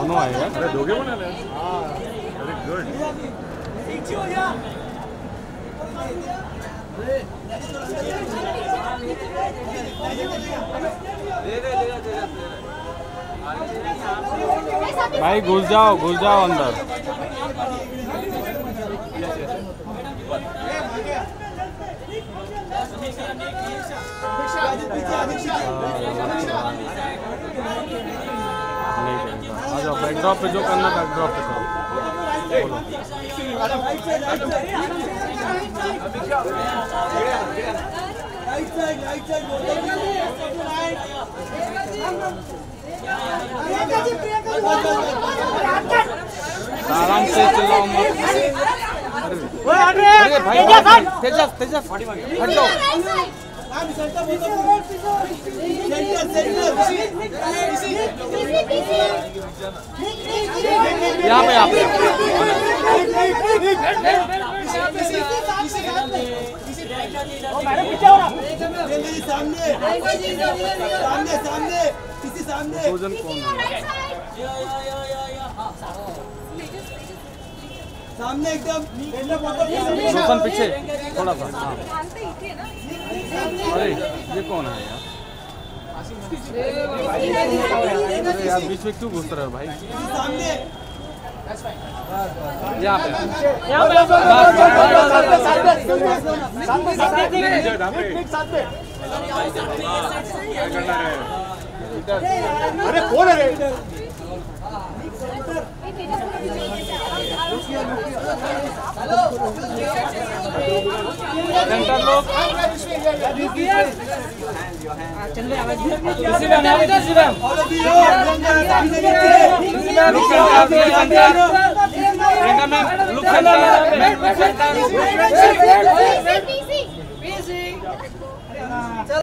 दोनों आए यार। अरे दोगे बना ले। Very good. भाई घुस जाओ अंदर। बैकड्रॉप पे जो करना बैकड्रॉप पे करो। आराम से चिल्लाओ मत। अरे भाई तेजस हट जाओ। यहाँ पे सामने भोजन कौन है? सामने एकदम रोशन पीछे थोड़ा सा। अरे ये कौन है यार? अरे यार बीच में क्यों घुस रहे हो भाई? सामने यहाँ पे अरे कौन है? सेंटर लोग